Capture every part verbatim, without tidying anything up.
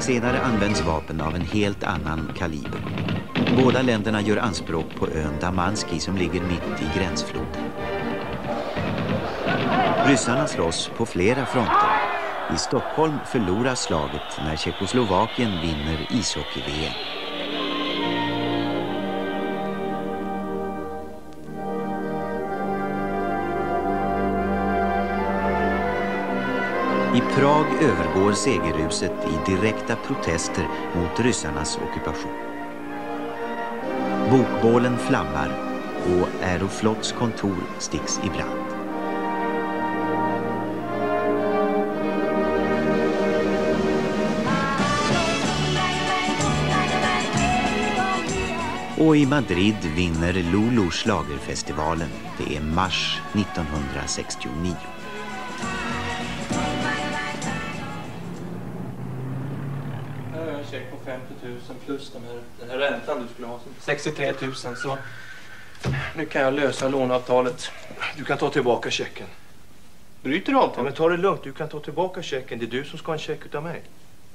Senare används vapen av en helt annan kaliber. Båda länderna gör anspråk på ön Damanski som ligger mitt i gränsfloden. Ryssarna slåss på flera fronter. I Stockholm förloras slaget när Tjeckoslovakien vinner ishockey-V M. I Prag övergår segerruset i direkta protester mot ryssarnas ockupation. Bokbålen flammar och Aeroflots kontor sticks i brand. Och i Madrid vinner Lulu schlagerfestivalen. Det är mars nittonhundrasextionio. Check på femtio tusen plus den här, den här räntan du skulle ha, sextiotre tusen, så nu kan jag lösa låneavtalet. Du kan ta tillbaka checken. Bryter du avtalet? Ja, men ta det lugnt, du kan ta tillbaka checken. Det är du som ska ha en check utav mig.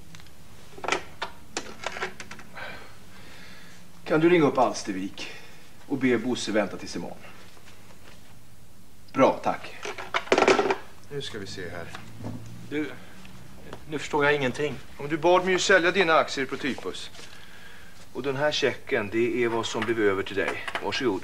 Kan du ringa upp Alstervik och be Bosse vänta tills imorgon? Bra, tack. Nu ska vi se här. Du, nu förstår jag ingenting. Om du bad mig ju sälja dina aktier på Typus. Och den här checken, det är vad som blev över till dig. Varsågod.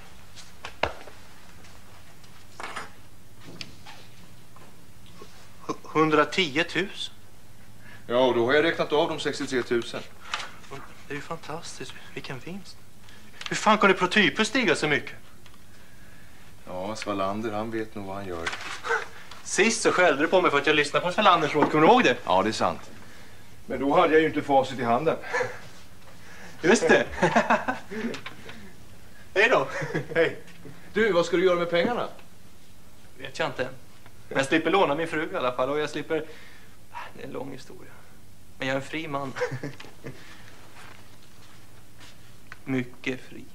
hundratio tusen? Ja, och då har jag räknat av de sextiotre tusen. Det är ju fantastiskt. Vilken vinst. Hur fan kan det på Typus stiga så mycket? Ja, Svalander, han vet nog vad han gör. Sist så skällde du på mig för att jag lyssnade på Svalanders råd. Kommer du ihåg det? Ja, det är sant. Men då hade jag ju inte facit i handen. Just det. Hej då. Hej. Du, vad ska du göra med pengarna? Vet jag inte. Men jag slipper låna min fru i alla fall. Och jag slipper... Det är en lång historia. Men jag är en fri man. Mycket fri.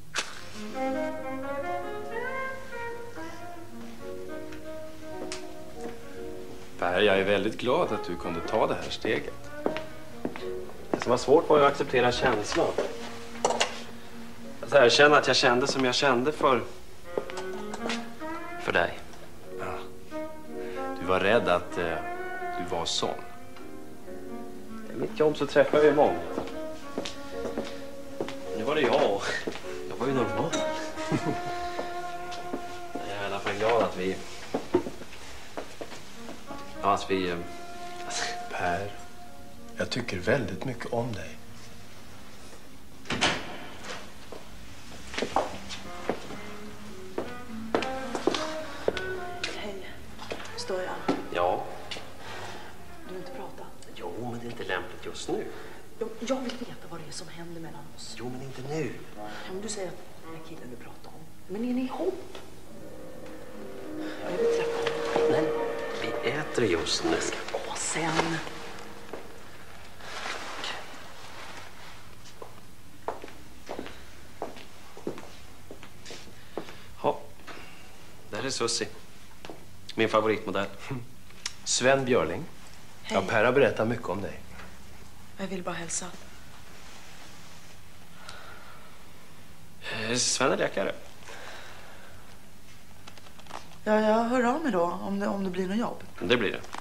Per, jag är väldigt glad att du kunde ta det här steget. Det som var svårt var att acceptera känslan. Att erkänna att jag kände som jag kände för... för dig. Ja. Du var rädd att eh, du var sån. I mitt jobb så träffar jag ju många. Nu var det jag. Jag var ju normal. Jag är i alla fall glad att vi... Ja, att vi... Alltså... Per, jag tycker väldigt mycket om dig. Hej, står jag? Ja. Du vill inte prata? Jo, men det är inte lämpligt just nu. Jag, jag vill veta vad det är som händer mellan oss. Jo, men inte nu. Ja, men du säger att den här killen du pratar om. Men är ni ihop? Jag vill träffa honom. Nej, vi äter just nu. Åh, sen. Ja, där är Sussi. Min favoritmodell. Sven Björling. Hej. Ja, Per har berättat mycket om dig. Jag vill bara hälsa. Sven är läkare. Ja, jag hör av mig då om det, om det blir något jobb. Det blir det.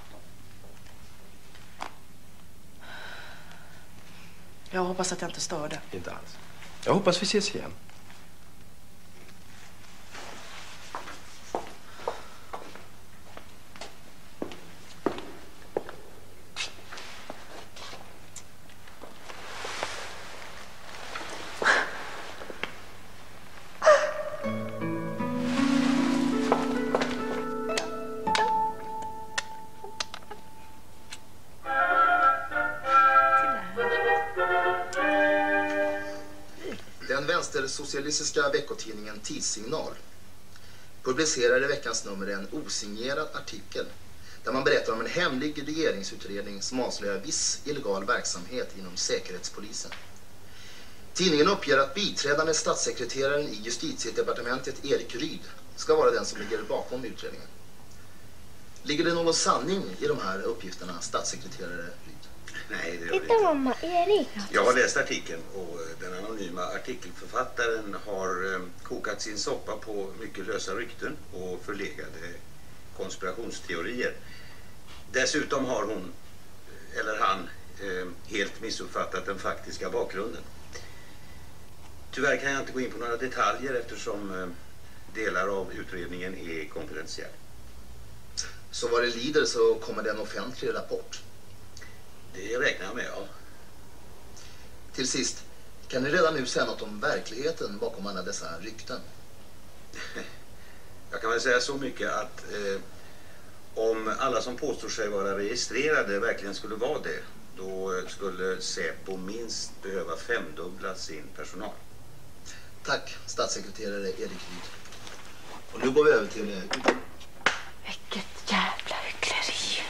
Jag hoppas att jag inte stör det. Inte alls. Jag hoppas vi ses igen. Socialistiska veckotidningen Tidsignal publicerar i veckans nummer en osignerad artikel där man berättar om en hemlig regeringsutredning som avslöjar viss illegal verksamhet inom säkerhetspolisen. Tidningen uppger att biträdande statssekreteraren i justitiedepartementet Erik Ryd ska vara den som ligger bakom utredningen. Ligger det någon sanning i de här uppgifterna, statssekreterare Ryd? Nej, det gör det Titta mamma, Erik. Jag har läst artikeln och den anonyma artikelförfattaren har eh, kokat sin soppa på mycket lösa rykten och förlegade konspirationsteorier. Dessutom har hon, eller han, eh, helt missuppfattat den faktiska bakgrunden. Tyvärr kan jag inte gå in på några detaljer eftersom eh, delar av utredningen är konfidentiell. Så vad det lider så kommer det en offentlig rapport. Det räknar jag med, ja. Till sist, kan ni redan nu säga något om verkligheten bakom alla dessa rykten? Jag kan väl säga så mycket att eh, om alla som påstår sig vara registrerade verkligen skulle vara det, då skulle Säpo minst behöva femdubbla sin personal. Tack, statssekreterare Erik Ryd. Och nu går vi över till... Eh, Vilket jävla hyckleri.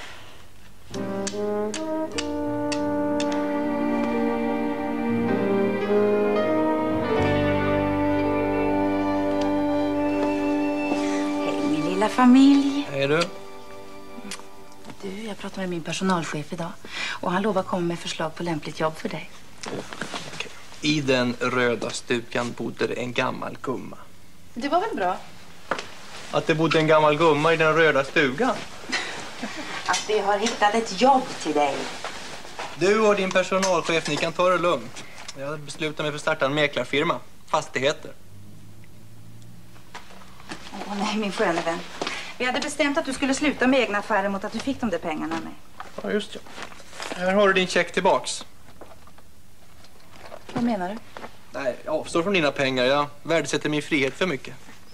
Hej min lilla familj. Hej du. Du, jag pratade med min personalchef idag och han lovar komma med förslag på lämpligt jobb för dig. Okay. I den röda stugan bodde det en gammal gumma. Det var väl bra? Att det bodde en gammal gumma i den röda stugan? Att vi har hittat ett jobb till dig. Du och din personalchef, ni kan ta det lugnt. Jag har beslutat mig för att starta en mäklarfirma. Fastigheter. Åh nej, min sköna vän. Vi hade bestämt att du skulle sluta med egna affärer mot att du fick de där pengarna av mig. Ja, just det. Här har du din check tillbaks. Vad menar du? Nej, jag avstår från dina pengar. Jag värdesätter min frihet för mycket.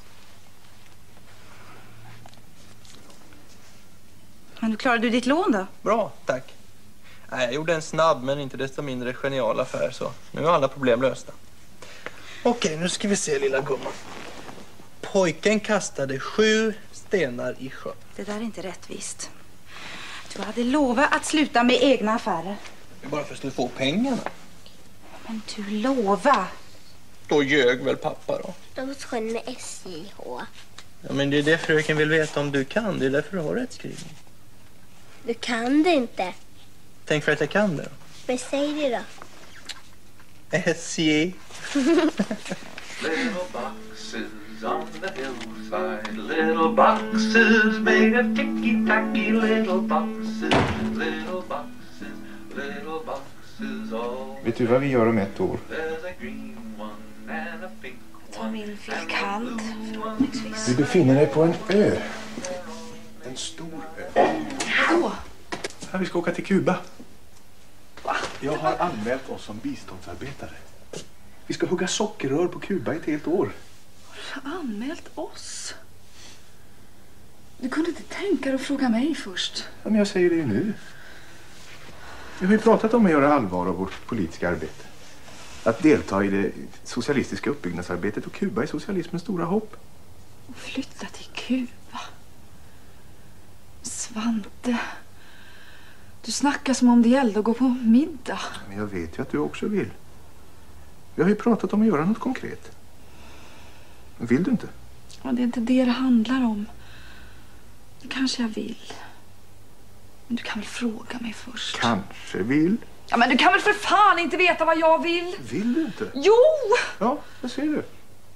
Men du klarade du ditt lån då? Bra, tack. Nej, jag gjorde en snabb men inte desto mindre genial affär, så nu är alla problem lösta. Okej, nu ska vi se lilla gumman. Pojken kastade sju stenar i sjön. Det där är inte rättvist. Du hade lovat att sluta med egna affärer. Det är bara för att jag skulle få pengarna. Men du lova. Då ljög väl pappa då? Något sjön med S J H. Ja, men det är det fröken vill veta om du kan. Det är därför du har rättskrivning. Du kan det inte. Tänk för att jag kan det då. Men säg det då. S J. Little boxes on the hillside, little boxes made of ticky-tacky, little boxes, little boxes, little boxes all. Vet du vad vi gör om ett år? There's a green one and a pink one. Ta min flickhand, förhoppningsvis. Du befinner dig på en ö. En stor ö. Vadå? Ja, vi ska åka till Kuba. Jag har anmält oss som biståndsarbetare. Vi ska hugga sockerrör på Kuba i ett helt år. Har du anmält oss? Du kunde inte tänka dig att fråga mig först. Ja, men jag säger det ju nu. Vi har ju pratat om att göra allvar av vårt politiska arbete. Att delta i det socialistiska uppbyggnadsarbetet, och Kuba är socialismens stora hopp. Och flytta till Kuba. Svante. Du snackar som om det gällde att gå på middag. Men jag vet ju att du också vill. Vi har ju pratat om att göra något konkret. Vill du inte? Ja, det är inte det det handlar om. Det kanske jag vill. Men du kan väl fråga mig först? Kanske vill. Ja, men du kan väl för fan inte veta vad jag vill? Vill du inte? Jo! Ja, det ser du.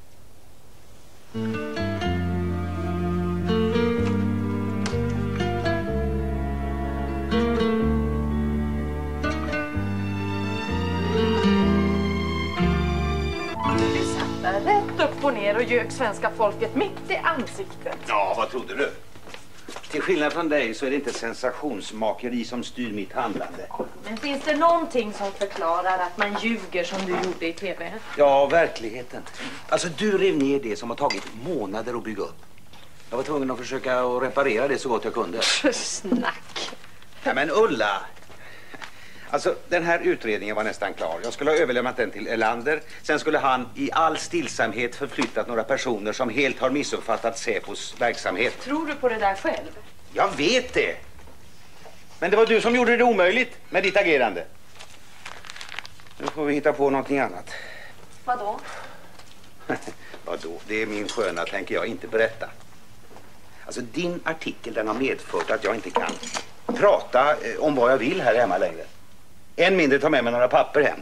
Rätt upp och ner och ljög svenska folket mitt i ansiktet. Ja, vad trodde du? Till skillnad från dig så är det inte sensationsmakeri som styr mitt handlande. Men finns det någonting som förklarar att man ljuger som du gjorde i tv? Ja, verkligheten. Alltså, du rev ner det som har tagit månader att bygga upp. Jag var tvungen att försöka att reparera det så gott jag kunde. Snack. Ja, men Ulla... Alltså, den här utredningen var nästan klar. Jag skulle ha överlämnat den till Elander. Sen skulle han i all stillsamhet förflyttat några personer som helt har missuppfattat Säpos verksamhet. Tror du på det där själv? Jag vet det. Men det var du som gjorde det omöjligt med ditt agerande. Nu får vi hitta på någonting annat. Vadå? Vadå? Det är min sköna, tänker jag inte berätta. Alltså, din artikel, den har medfört att jag inte kan prata om vad jag vill här hemma längre. Än mindre ta med mig några papper hem.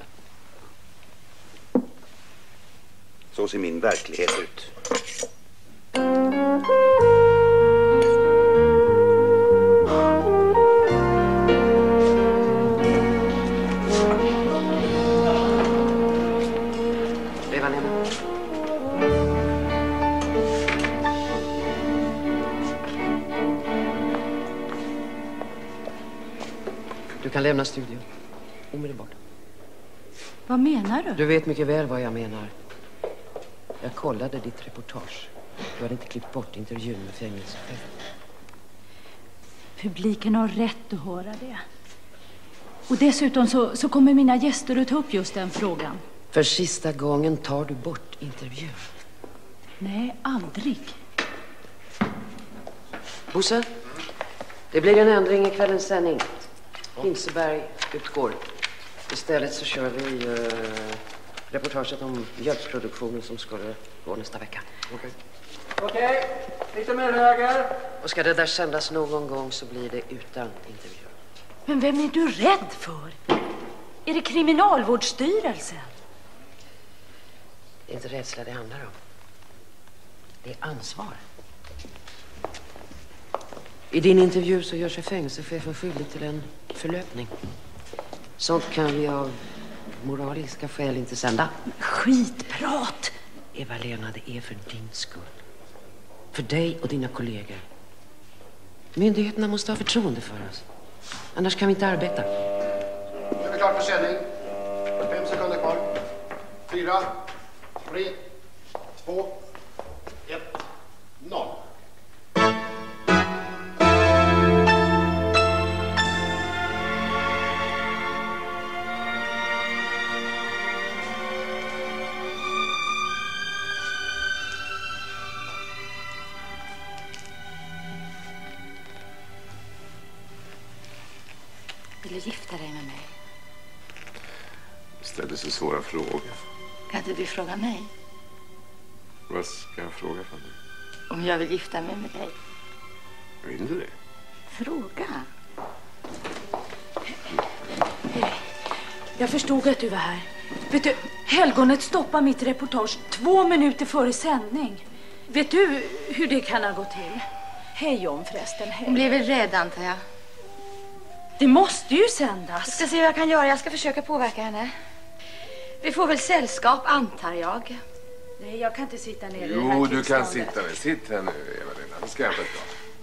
Så ser min verklighet ut. Eva-Lena. Du kan lämna studion. Omedelbart. Vad menar du? Du vet mycket väl vad jag menar. Jag kollade ditt reportage. Du hade inte klippt bort intervjun med fängelsechefen. Publiken har rätt att höra det. Och dessutom så, så kommer mina gäster att ta upp just den frågan. För sista gången tar du bort intervjun. Nej, aldrig. Bosse, det blir en ändring i kvällens sändning. Hinseberg utgår. Istället så kör vi uh, reportaget om mjölkproduktionen som skulle gå nästa vecka. Okej. Okay. Okej, okay. Lite mer höger. Och ska det där sändas någon gång så blir det utan intervju. Men vem är du rädd för? Är det Kriminalvårdsstyrelsen? Det är inte rädsla det handlar om. Det är ansvar. I din intervju så gör sig fängelsechefen skyldig till en förlöpning. Sånt kan vi av moraliska skäl inte sända. Skitprat! Eva-Lena, det är för din skull. För dig och dina kollegor. Myndigheterna måste ha förtroende för oss. Annars kan vi inte arbeta. Det är klart för sändning. Fem sekunder kvar. Fyra, tre, två, ett, noll. Vill du gifta dig med mig? Ställer så svåra frågor. Kan inte du fråga mig? Vad ska jag fråga för dig? Om jag vill gifta mig med dig. Vill du det? Fråga. Jag förstod att du var här. Vet du, helgonet stoppade mitt reportage två minuter före sändning. Vet du hur det kan ha gått till? Hej om förresten, hej. Hon blev väl rädd, antar jag. Det måste ju sändas. Jag ska se vad jag kan göra. Jag ska försöka påverka henne. Vi får väl sällskap, antar jag. Nej, jag kan inte sitta ner. Jo, du kan sitta ner. Sitt här nu, Eva-Lena. Det ska jag inte ta.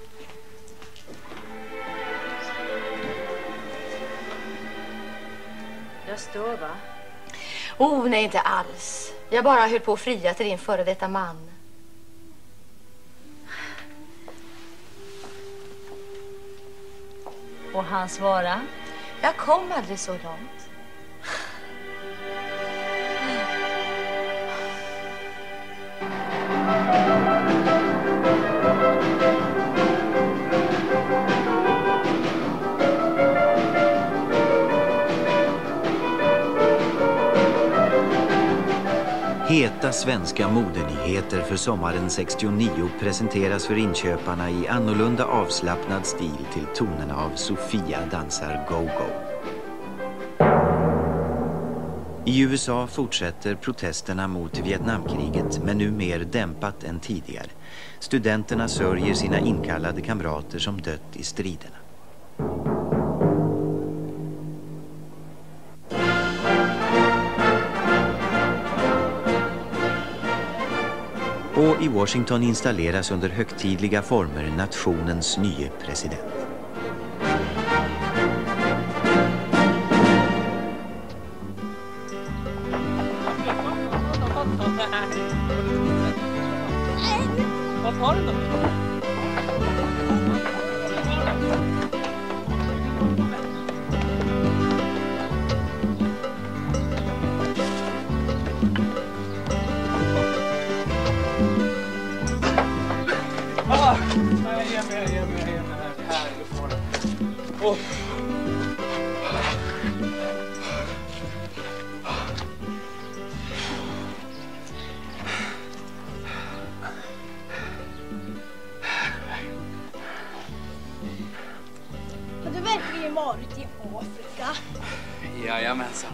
Jag stör, va? Oh, nej, inte alls. Jag bara höll på att fria till din före detta man. Och han svarade? Jag kom aldrig så långt. Heta svenska modenyheter för sommaren sextionio presenteras för inköparna i annorlunda avslappnad stil till tonerna av Sofia dansar go-go. I U S A fortsätter protesterna mot Vietnamkriget, men nu mer dämpat än tidigare. Studenterna sörjer sina inkallade kamrater som dött i striderna. Och i Washington installeras under högtidliga former nationens nye president. Vad tar du då? Jajamensan.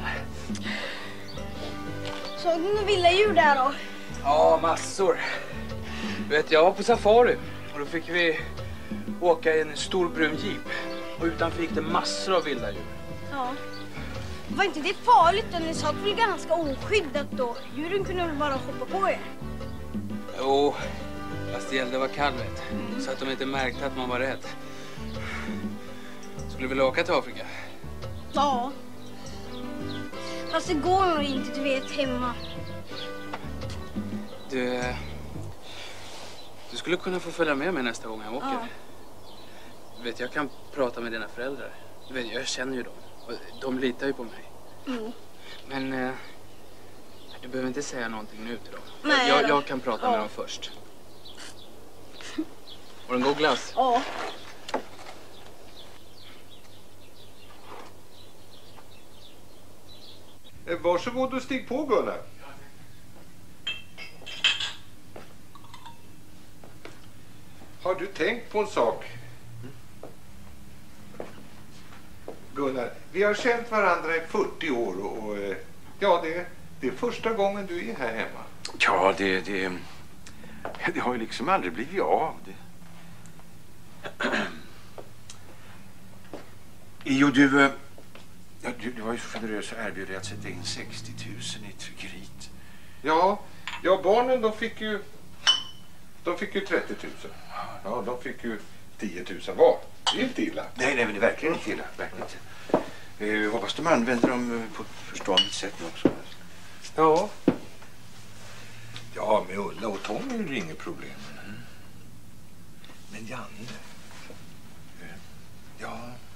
Såg du några vilda djur där då? Ja, massor. Du vet, jag var på safari och då fick vi åka i en stor brun jeep. Och utanför gick det massor av vilda djur. Ja. Var inte det farligt? Ni satt väl ganska oskyddat då? Djuren kunde väl bara hoppa på er? Jo, fast det gällde att vara kall, vet. Mm. Så att de inte märkte att man var rädd. Skulle vi väl åka till Afrika? Ja. Fast det går nog inte, du vet, hemma. Du, du skulle kunna få följa med mig nästa gång jag åker. Ja. Du vet, jag kan prata med dina föräldrar. Du vet, jag känner ju dem. Och de litar ju på mig. Mm. Men eh, du behöver inte säga någonting nu till dem. Nej, jag, då. jag kan prata Ja. med dem först. Var det en god glass? Ja. Varsågod och stig på, Gunnar. Har du tänkt på en sak? Gunnar, vi har känt varandra i fyrtio år och, och ja, det, det är första gången du är här hemma. Ja, det, det, det har ju liksom aldrig blivit av. Det. Jo, du, ja, du, du var ju så generös och erbjöd dig att sätta in sextio tusen i tryckeriet. Ja, ja, barnen de fick ju de fick ju trettio tusen. Ja, de fick ju tio tusen var. Det är inte illa. Nej, nej, men det är verkligen inte illa. Verkligen inte. Jag hoppas de använder dem på ett förståndigt sätt också. Ja. Ja, med Ulla och Tom är det inget problem. Mm. Men Janne. Ja.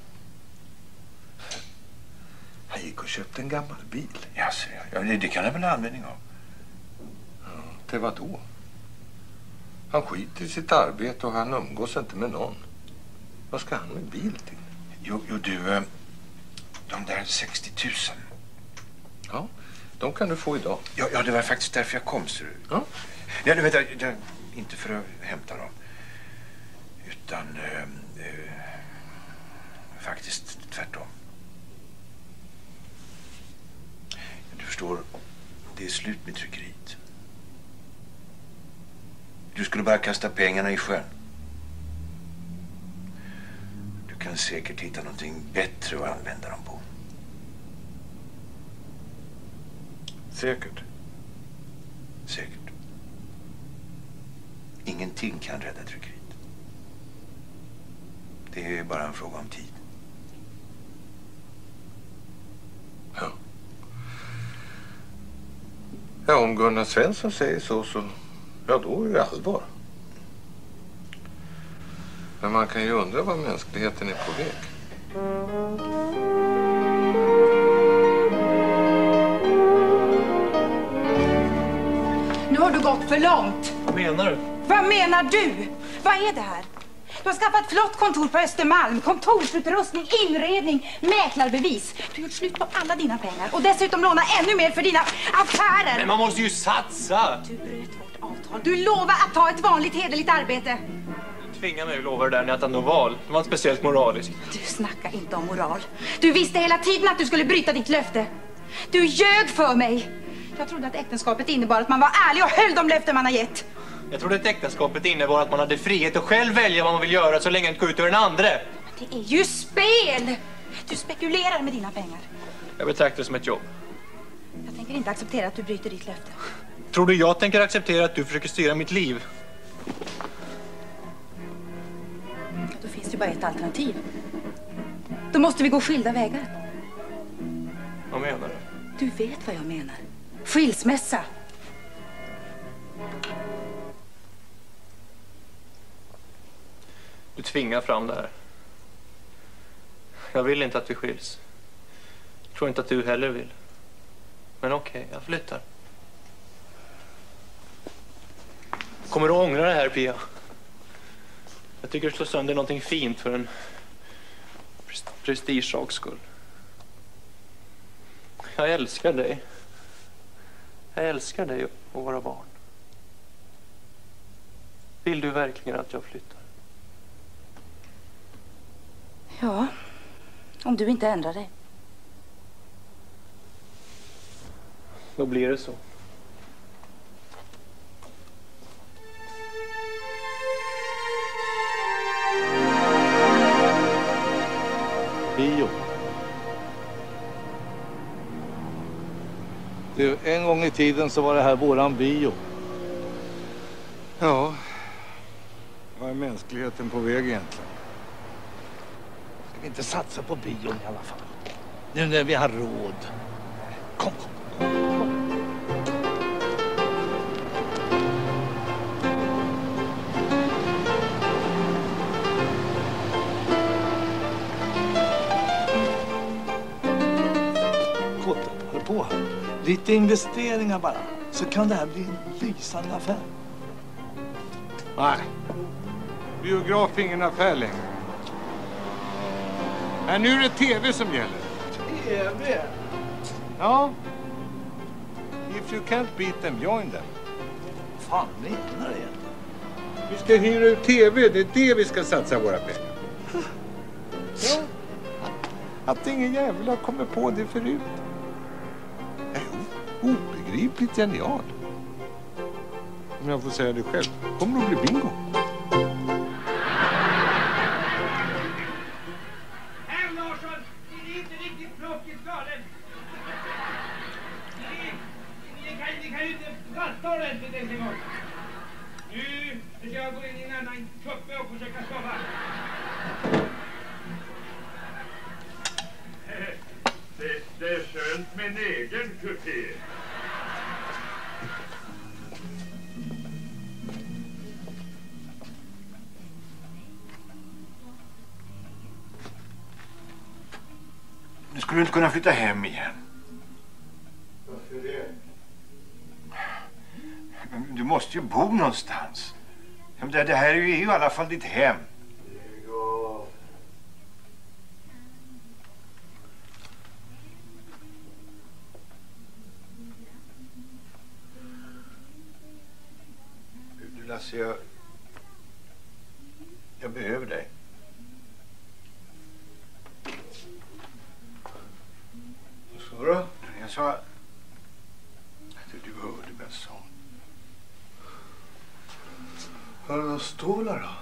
Han gick och köpte en gammal bil. Jaså, ja, det, det kan han väl ha användning av. Ja, till vad då? Han skiter i sitt arbete och han umgås inte med någon. Vad ska han med bil till? Jo, jo du, de där sextio tusen. Ja, de kan du få idag. Ja, ja, det var faktiskt därför jag kom, så du. Ja. Ja, du vet, jag, jag, inte för att hämta dem. Utan eh, eh, faktiskt tvärtom. Du förstår, det är slut med tryckeriet. Du skulle bara kasta pengarna i sjön. Du kan säkert hitta någonting bättre att använda dem på. Säkert. Säkert. Ingenting kan rädda tryckeriet. Det är bara en fråga om tid. Ja. Ja, om Gunnar Svensson säger så, så ja, då är det allvar. Men man kan ju undra var mänskligheten är på väg. Nu har du gått för långt. Vad menar du? Vad menar du? Vad är det här? Du har skaffat flott kontor på Östermalm, kontorsutrustning, inredning, mäklarbevis. Du har gjort slut på alla dina pengar och dessutom låna ännu mer för dina affärer. Men man måste ju satsa! Du bröt vårt avtal. Du lovade att ta ett vanligt hederligt arbete. Du tvingade mig att lova det där när jag hade val. Det var inte speciellt moraliskt. Du snackar inte om moral. Du visste hela tiden att du skulle bryta ditt löfte. Du ljög för mig. Jag trodde att äktenskapet innebar att man var ärlig och höll de löften man har gett. Jag trodde att äktenskapet innebar att man hade frihet att själv välja vad man vill göra så länge det inte går ut över den andra. Men det är ju spel! Du spekulerar med dina pengar. Jag betraktar det som ett jobb. Jag tänker inte acceptera att du bryter ditt löfte. Tror du jag tänker acceptera att du försöker styra mitt liv? Då finns det ju bara ett alternativ. Då måste vi gå skilda vägar. Vad menar du? Du vet vad jag menar. Skilsmässa. Du tvingar fram det här. Jag vill inte att vi skiljs. Jag tror inte att du heller vill. Men okej, okay, jag flyttar. Kommer du ångra det här, Pia? Jag tycker du slår sönder någonting fint för en prestigesaks skull. Jag älskar dig. Jag älskar dig och våra barn. Vill du verkligen att jag flyttar? Ja, om du inte ändrar dig. Då blir det så. Bio. Du, en gång i tiden så var det här våran bio. Ja, vad är mänskligheten på väg egentligen? Ska vi inte satsa på bion i alla fall? Nu när vi har råd. Kom, kom. På här. Lite investeringar bara, så kan det här bli en lysande affär. Nej, biograf är ingen affär längre. Nej, nu är det tv som gäller. Tv? Ja. If you can't beat them, join them. Vad fan menar du egentligen? Vi ska hyra ut tv, det är det vi ska satsa våra pengar. Ja. Att ingen jävel har kommit på det förut. Obegripligt genial. Om jag får säga det själv. Kommer det att bli bingo? Herr Larsson, ni är inte riktigt plockigt galen. Ni, ni, kan, ni kan ju inte prata ordentligt ens en gång. Nu ska jag gå in i en annan kuppe och försöka stoppa. Det, det är skönt med en egen kupé. Nu skulle du inte kunna flytta hem igen. Varför det? Men du måste ju bo någonstans. Det, det här är ju i alla fall ditt hem. Ja. Du Lasse, jag... Jag behöver dig. Vad sa du? Jag sa... Du, du hörde vad jag sa. Har du några stålar då?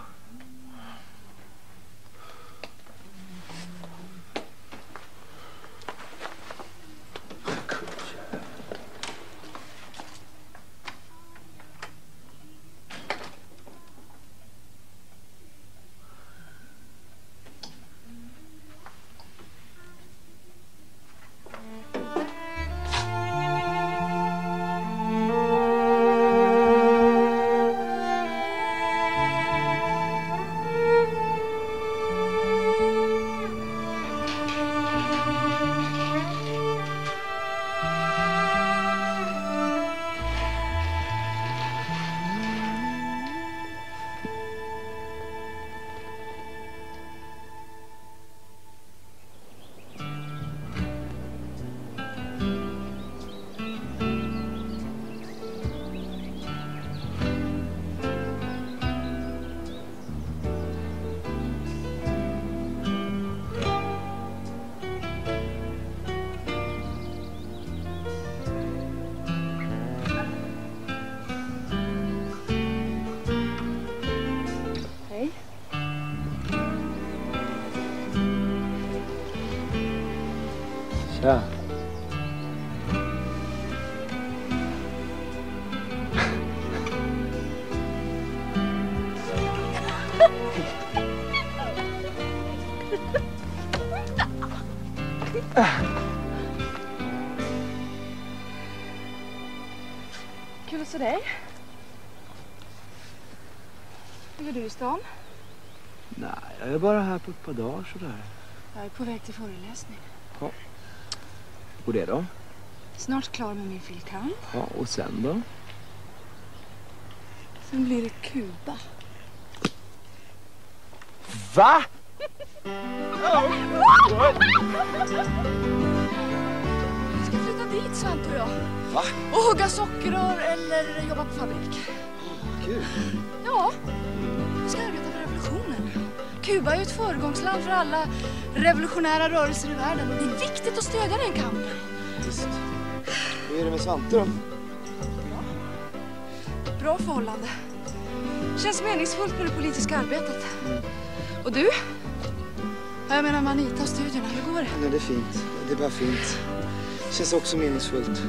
Tja. Kul att se dig. Hur är du i stan? Nej, jag är bara här på ett par dagar sådär. Jag är på väg till föreläsning. Ja. Och det då? Snart klar med min filkam. Ja, och sen då? Sen blir det Kuba. Va? Vi ska flytta dit, Svante och jag. Va? Och hugga sockerrör eller jobba på fabrik. Kul. Ja, vi ska arbeta för revolutionen. Kuba är ju ett föregångsland för alla revolutionära rörelser i världen. Och det är viktigt att stödja den kampen. Visst. Hur är det med Svante då? Bra förhållande. Känns meningsfullt med det politiska arbetet. Mm. Och du? Jag menar med Anita och studierna, hur går det? Nej, det är fint. Det är bara fint. Känns också meningsfullt.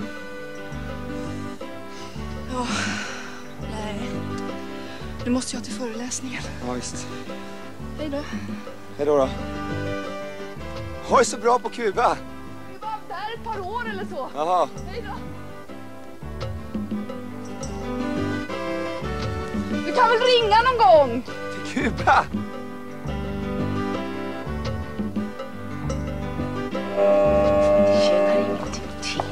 Ja, nej. Nu måste jag till föreläsningen. Ja, visst. Hej då. Hej då då. Ha det så bra på Kuba. Vi var där ett par år eller så. Jaha. Hej då. Du kan väl ringa någon gång? Till Kuba? Det tjänar ingenting till.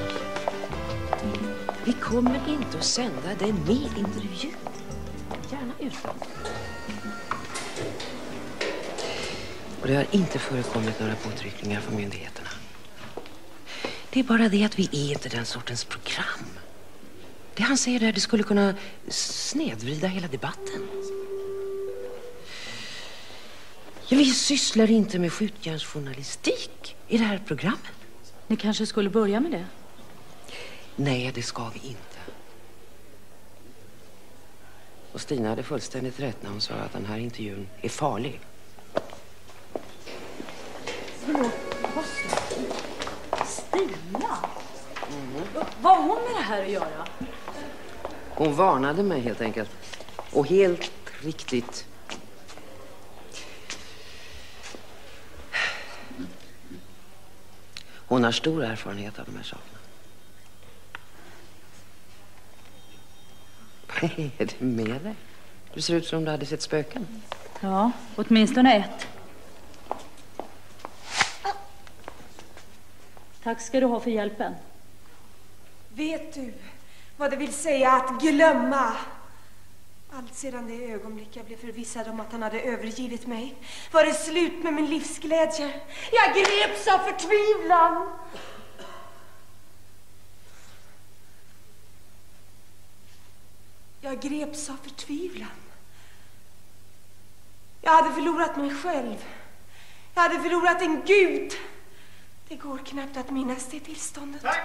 Vi kommer inte att sända den med intervju. Gärna utan. Och det har inte förekommit några påtryckningar från myndigheterna. Det är bara det att vi är inte den sortens program. Det han säger där, det skulle kunna snedvrida hela debatten. Ja, vi sysslar inte med skjutjärnsjournalistik i det här programmet. Ni kanske skulle börja med det? Nej, det ska vi inte. Och Stina hade fullständigt rätt när hon sa att den här intervjun är farlig. Förlåt, vad Stina? Mm. Vad har hon med det här att göra? Hon varnade mig helt enkelt. Och helt riktigt. Hon har stor erfarenhet av de här sakerna. Vad är det med dig? Du ser ut som om du hade sett spöken. Ja, åtminstone ett. Tack ska du ha för hjälpen. Vet du vad det vill säga att glömma? Allt sedan det ögonblick jag blev förvissad om att han hade övergivit mig var det slut med min livsglädje. Jag greps av förtvivlan. Jag greps av förtvivlan. Jag hade förlorat mig själv. Jag hade förlorat en gud. Det går knappt att minnas det tillståndet. Tack.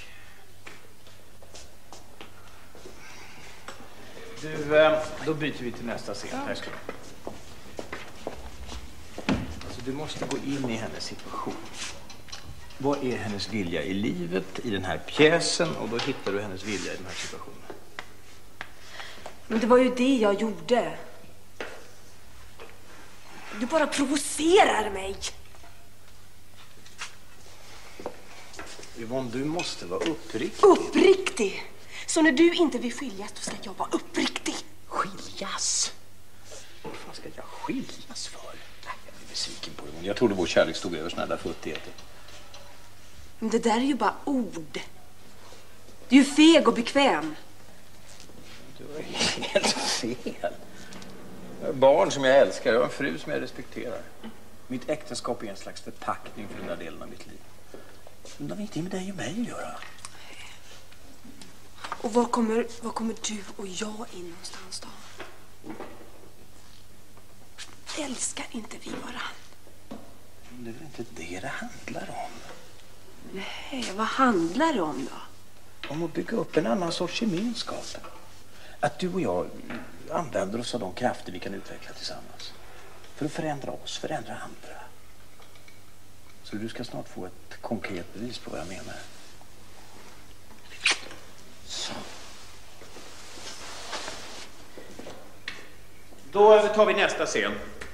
Du, då byter vi till nästa scen. Här ska du. Alltså, du måste gå in i hennes situation. Vad är hennes vilja i livet, i den här pjäsen? Och då hittar du hennes vilja i den här situationen. Men det var ju det jag gjorde. Du bara provocerar mig. Yvonne, du måste vara uppriktig. Uppriktig? Så när du inte vill skiljas, då ska jag vara uppriktig. Skiljas? Vad fan ska jag skiljas för? Nej, jag är besviken på dig. Jag trodde vår kärlek stod över såna där futtigheter. Men det där är ju bara ord. Du är ju feg och bekväm. Du är helt fel. Jag har barn som jag älskar. Jag har en fru som jag respekterar. Mitt äktenskap är en slags förpackning för den där delen av mitt liv. Men det har inte med dig och mig att göra. Och var kommer, var kommer du och jag in någonstans då? Älskar inte vi varann? Det är väl inte det det handlar om? Nej, vad handlar det om då? Om att bygga upp en annan sorts gemenskap. Att du och jag använder oss av de krafter vi kan utveckla tillsammans. För att förändra oss, förändra andra. Så du ska snart få ett konkret bevis på vad jag menar. Så. Då tar vi nästa scen.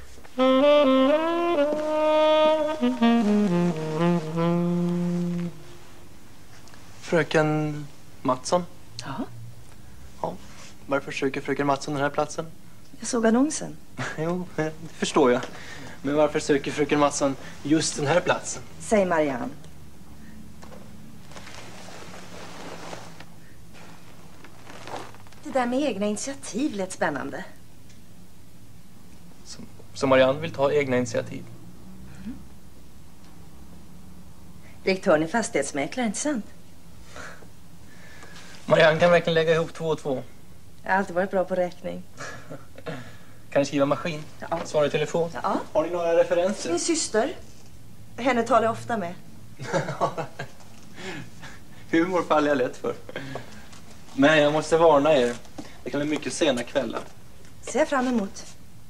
Fröken Mattsson? Ja. Ja. Varför söker fröken Mattsson den här platsen? Jag såg annonsen. Jo, det förstår jag. Men varför söker fröken Mattsson just den här platsen? Säg Marianne. Det där med egna initiativ lät spännande. Så, så Marianne vill ta egna initiativ? Mm. Direktören är fastighetsmäklare, inte sant? Marianne kan verkligen lägga ihop två och två. Jag har alltid varit bra på räkning. Kan skriva maskin? Ja. Svara i telefon? Ja. Har ni några referenser? Min syster. Henne talar jag ofta med. Humor faller jag lätt för. Men jag måste varna er. Det kan bli mycket sena kvällar. Ser jag fram emot.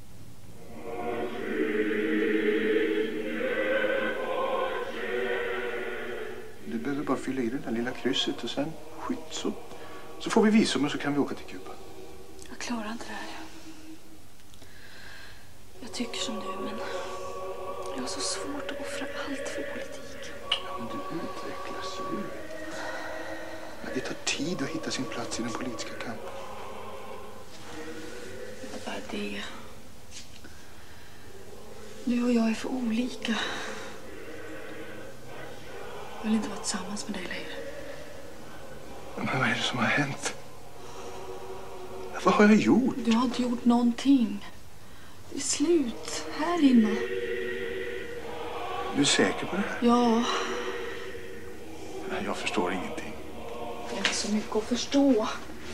Du behöver bara fylla i det där lilla krysset och sen skjuts så, så får vi visum och så kan vi åka till Kuba. Jag klarar inte det här. Jag tycker som du, men jag har så svårt att offra allt för politik. Ja, men du utvecklas ju. Men det tar tid att hitta sin plats i den politiska kampen. Det är bara det. Du och jag är för olika. Jag vill inte vara tillsammans med dig längre. Men vad är det som har hänt? Vad har jag gjort? Du har inte gjort någonting. Det är slut här inne. Du är säker på det här? Ja. Nej, jag förstår ingenting. Det är inte så mycket att förstå.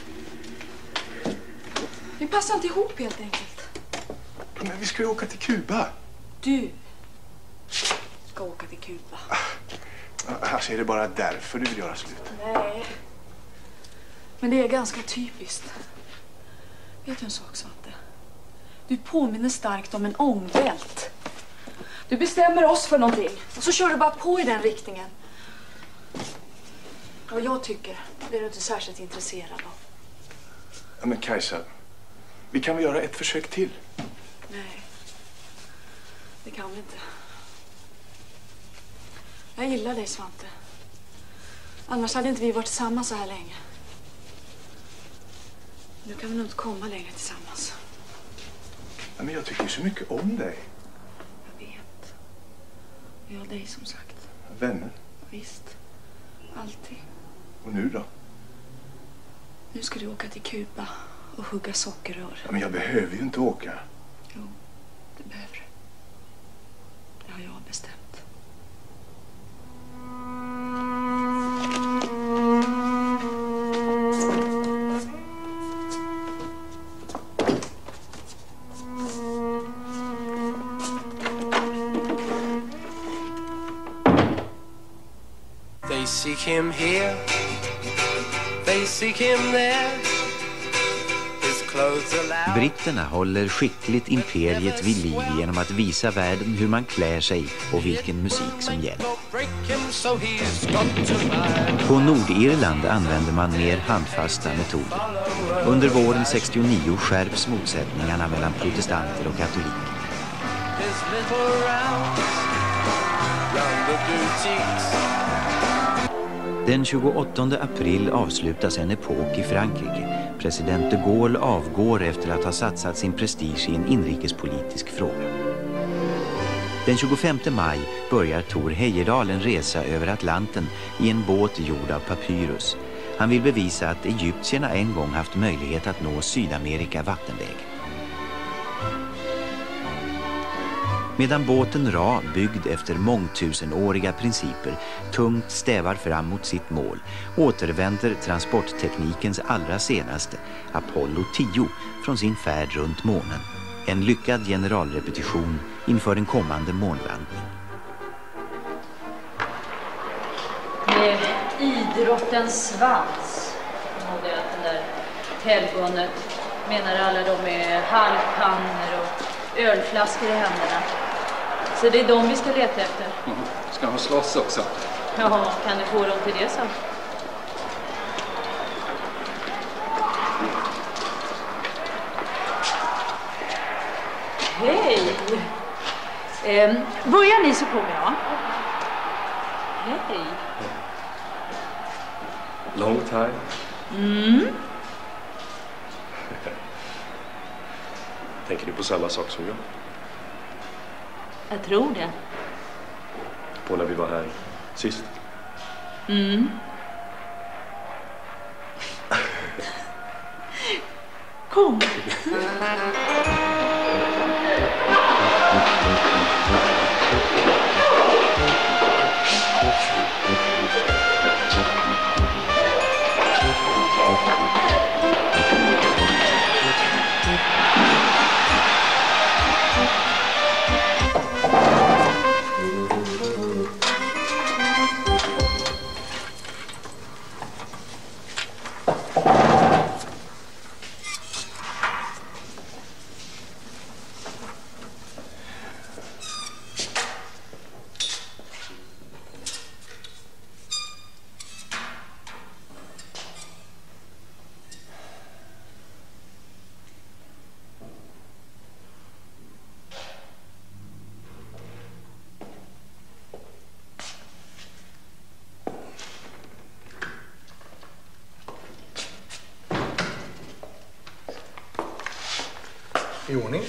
Vi passar inte ihop helt enkelt. Men vi ska ju åka till Kuba. Du ska åka till Kuba. Alltså är det bara därför du vill göra slut? Nej. Men det är ganska typiskt. Vet du en sak, Svante? Du påminner starkt om en ångvält. Du bestämmer oss för någonting och så kör du bara på i den riktningen. Vad jag tycker, det är du inte särskilt intresserad av. Ja, men Kajsa, vi kan väl göra ett försök till? Nej, det kan vi inte. Jag gillar dig, Svante. Annars hade inte vi varit tillsammans så här länge. Nu kan vi nog inte komma längre tillsammans. Ja, men jag tycker ju så mycket om dig. Jag vet. Jag har dig som sagt. Vänner. Visst. Alltid. Och nu då? Nu ska du åka till Kuba och hugga sockerrör. Ja, men jag behöver ju inte åka. Jo, det behöver du. Det har jag bestämt. They seek him here, they seek him there. His clothes are loud. Britterna håller skickligt imperiet vid liv genom att visa världen hur man klär sig och vilken musik som gäller. På Nordirland använder man mer handfasta metoder. Under våren sextionio skärps motsättningarna mellan protestanter och katoliker. His little rounds round the boutiques. Den tjugoåttonde april avslutas en epok i Frankrike. President de Gaulle avgår efter att ha satsat sin prestige i en inrikespolitisk fråga. Den tjugofemte maj börjar Thor Heyerdahl en resa över Atlanten i en båt gjord av papyrus. Han vill bevisa att egyptierna en gång haft möjlighet att nå Sydamerika vattenvägen. Medan båten Ra, byggd efter mångtusenåriga principer, tungt stävar fram mot sitt mål, återvänder transportteknikens allra senaste, Apollo tio, från sin färd runt månen. En lyckad generalrepetition inför en kommande månlandning. Med idrottens svans, förmodar jag att den där helgonet menar alla de med halvpannor och ölflaskor i händerna. Så det är dem vi ska leta efter. Mm. Ska de slåss också? Ja, kan du få dem till det så? Hej! Eh, börjar ni så kommer jag. Hej! Long time. Mm. Tänker du på samma sak som jag? Jag tror det. På när vi var här sist? Mm. Kom. I ordning.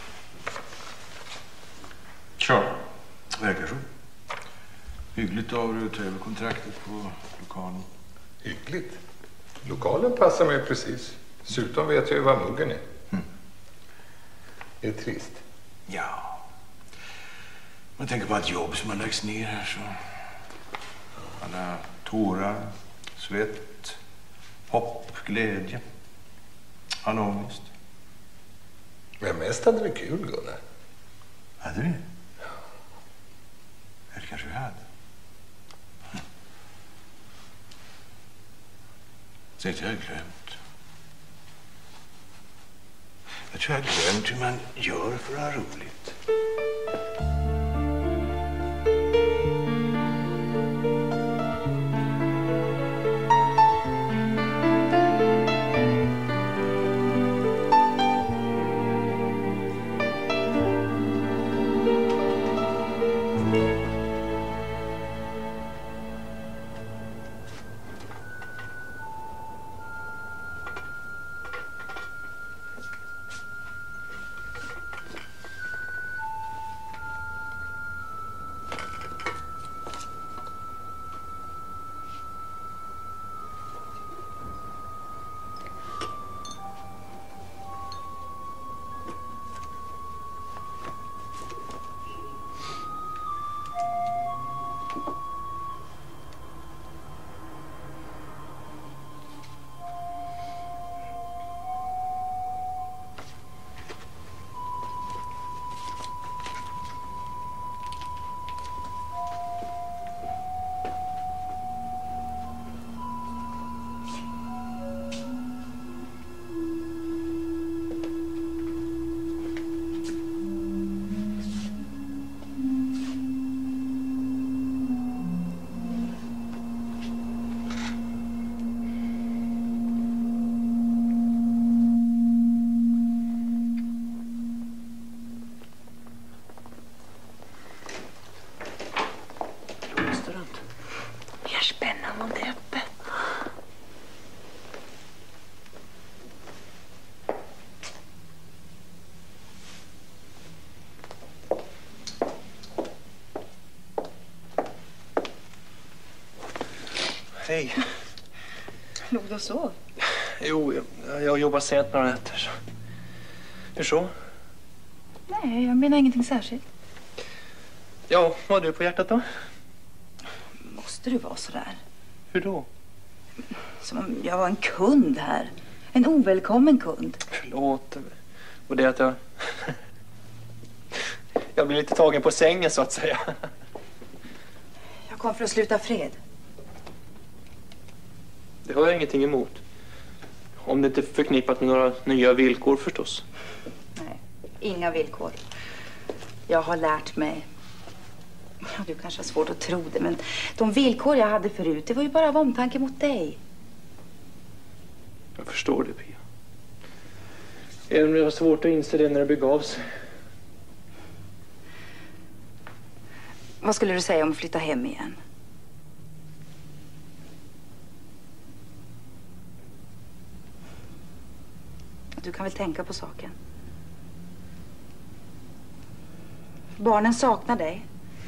Tja, verkar så. Hyggligt av dig att ta över kontraktet på lokalen. Hyggligt. Lokalen passar mig precis. Dessutom vet jag ju vad muggen är. Mm. Det är trist. Ja. Man tänker på ett jobb som har lagts ner här så. Alla tårar, svett, hopp, glädje. All ångest. Men mest hade det kul, Gunnar. Hade vi? Eller kanske vi hade. Så jag har glömt. Jag tror jag har glömt hur man gör för att ha roligt. Hej. Låg du och sov? Jo, jag, jag jobbar sent några nätter. Så. Hur så? Nej, jag menar ingenting särskilt. Ja, vad har du på hjärtat då? Måste du vara så där? Hur då? Som om jag var en kund här. En ovälkommen kund. Förlåt. Och det att jag... jag blir lite tagen på sängen så att säga. Jag kom för att sluta fred. Det har jag ingenting emot. Om det inte är förknippat med några nya villkor förstås. Nej, inga villkor. Jag har lärt mig. Ja, du kanske har svårt att tro det, men de villkor jag hade förut, det var ju bara av omtanke mot dig. Jag förstår det, Pia. Även om det var svårt att inse det när det begav sig. Vad skulle du säga om att flytta hem igen? Du kan väl tänka på saken. Barnen saknar dig.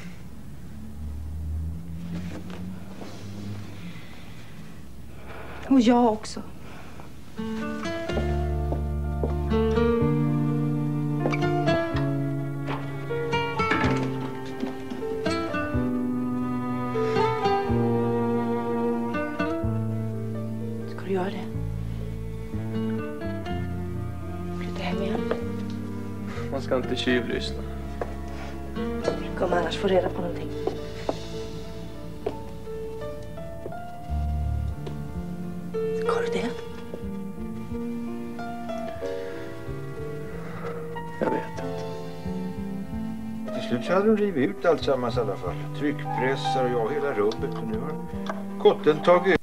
Och jag också. Ska du göra det? Flytta hem igen. Man ska inte tjuvlyssna. Kommer annars få reda på någonting. Ska du det? Jag vet inte. Till slut så hade de rivit ut allt sammans i alla fall. Tryckpressar och jag hela rubbet. Och nu har kotten tagit